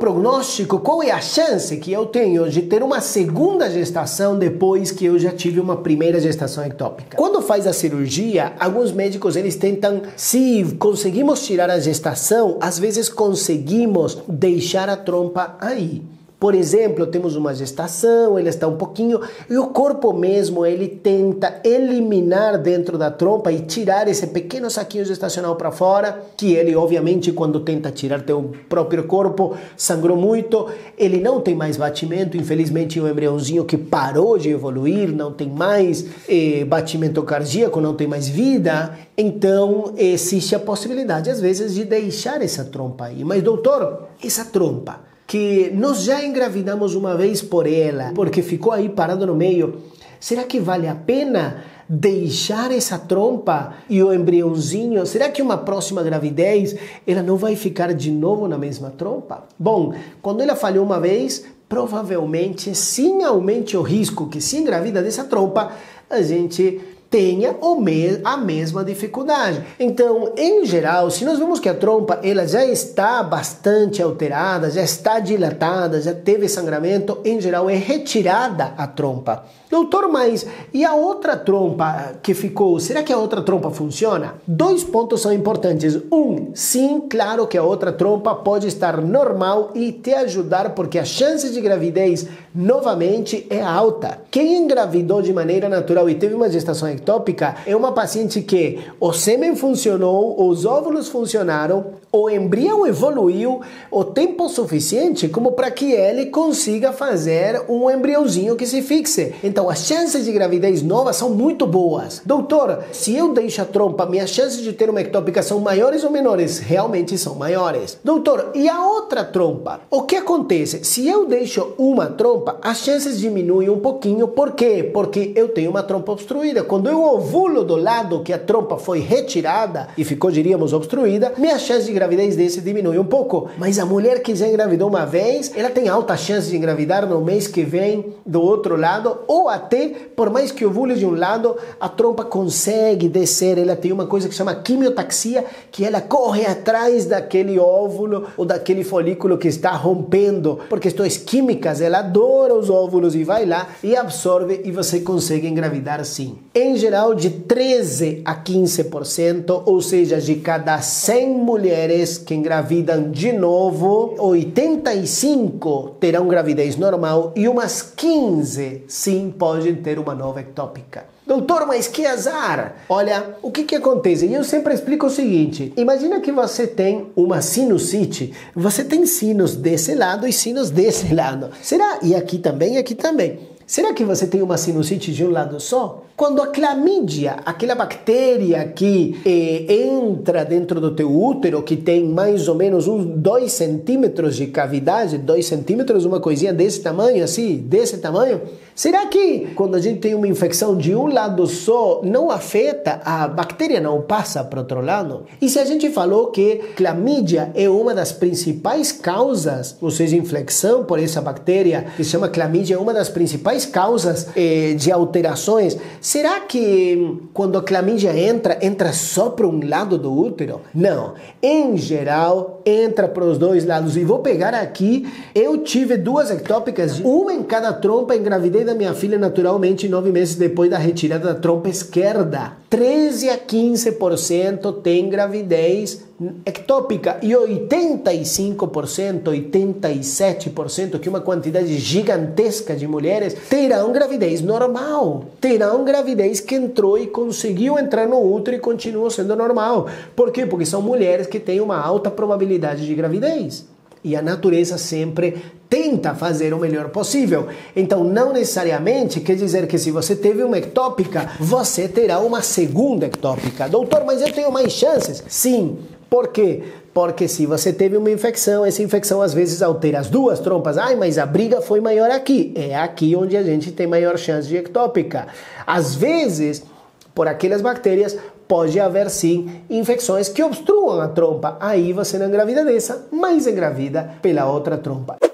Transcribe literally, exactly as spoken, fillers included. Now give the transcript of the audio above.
prognóstico, qual é a chance que eu tenho de ter uma segunda gestação depois que eu já tive uma primeira gestação ectópica? Quando faz a cirurgia, alguns médicos eles tentam, se conseguimos tirar a gestação, às vezes conseguimos deixar a trompa aí. Por exemplo, temos uma gestação, ele está um pouquinho, e o corpo mesmo, ele tenta eliminar dentro da trompa e tirar esse pequeno saquinho gestacional para fora, que ele, obviamente, quando tenta tirar teu próprio corpo, sangrou muito, ele não tem mais batimento, infelizmente, o embriãozinho que parou de evoluir, não tem mais eh, batimento cardíaco, não tem mais vida, então existe a possibilidade, às vezes, de deixar essa trompa aí. Mas, doutor, essa trompa, que nós já engravidamos uma vez por ela, porque ficou aí parado no meio, será que vale a pena deixar essa trompa e o embriãozinho? Será que uma próxima gravidez ela não vai ficar de novo na mesma trompa? Bom, quando ela falhou uma vez, provavelmente sim aumente o risco que se engravida dessa trompa, a gente tenha a mesma dificuldade. Então, em geral, se nós vemos que a trompa ela já está bastante alterada, já está dilatada, já teve sangramento, em geral é retirada a trompa. Doutor, mas e a outra trompa que ficou, será que a outra trompa funciona? Dois pontos são importantes. Um, sim, claro que a outra trompa pode estar normal e te ajudar, porque a chance de gravidez novamente é alta. Quem engravidou de maneira natural e teve uma gestação ectópica é uma paciente que o sêmen funcionou, os óvulos funcionaram, o embrião evoluiu o tempo suficiente como para que ele consiga fazer um embriãozinho que se fixe. Então, as chances de gravidez nova são muito boas. Doutor, se eu deixo a trompa, minhas chances de ter uma ectópica são maiores ou menores? Realmente são maiores. Doutor, e a outra trompa? O que acontece? Se eu deixo uma trompa, as chances diminuem um pouquinho. Por quê? Porque eu tenho uma trompa obstruída. Quando eu ovulo do lado que a trompa foi retirada e ficou, diríamos, obstruída, minha chance de gravidez desse diminui um pouco. Mas a mulher que já engravidou uma vez, ela tem alta chance de engravidar no mês que vem do outro lado, ou até, por mais que ovule de um lado, a trompa consegue descer, ela tem uma coisa que chama quimiotaxia, que ela corre atrás daquele óvulo ou daquele folículo que está rompendo, por questões químicas, ela adora os óvulos e vai lá e absorve e você consegue engravidar sim. Em geral, de treze a quinze por cento, ou seja, de cada cem mulheres que engravidam de novo, oitenta e cinco terão gravidez normal e umas quinze sim podem ter uma nova ectópica. Doutor, mas que azar! Olha, o que que acontece? E eu sempre explico o seguinte, imagina que você tem uma sinusite, você tem sinos desse lado e sinos desse lado. Será? E aqui também, e aqui também. Será que você tem uma sinusite de um lado só? Quando a clamídia, aquela bactéria que eh, entra dentro do teu útero, que tem mais ou menos uns dois centímetros de cavidade, dois centímetros, uma coisinha desse tamanho, assim, desse tamanho, será que quando a gente tem uma infecção de um lado só, não afeta, a bactéria não passa para outro lado? E se a gente falou que clamídia é uma das principais causas, ou seja, infecção por essa bactéria, que se chama clamídia, é uma das principais causas eh, de alterações, será que quando a clamídia entra, entra só para um lado do útero? Não. Em geral, entra para os dois lados. E vou pegar aqui, eu tive duas ectópicas, uma em cada trompa, engravidei da minha filha naturalmente nove meses depois da retirada da trompa esquerda. treze a quinze por cento tem gravidez ectópica e oitenta e cinco por cento, oitenta e sete por cento, que é uma quantidade gigantesca de mulheres, terão gravidez normal. Terão gravidez que entrou e conseguiu entrar no útero e continua sendo normal. Por quê? Porque são mulheres que têm uma alta probabilidade de gravidez. E a natureza sempre tenta fazer o melhor possível. Então, não necessariamente quer dizer que se você teve uma ectópica, você terá uma segunda ectópica. Doutor, mas eu tenho mais chances? Sim. Por quê? Porque se você teve uma infecção, essa infecção às vezes altera as duas trompas. Ai, mas a briga foi maior aqui. É aqui onde a gente tem maior chance de ectópica. Às vezes, por aquelas bactérias, pode haver sim infecções que obstruam a trompa. Aí você não engravida dessa, mas engravida pela outra trompa.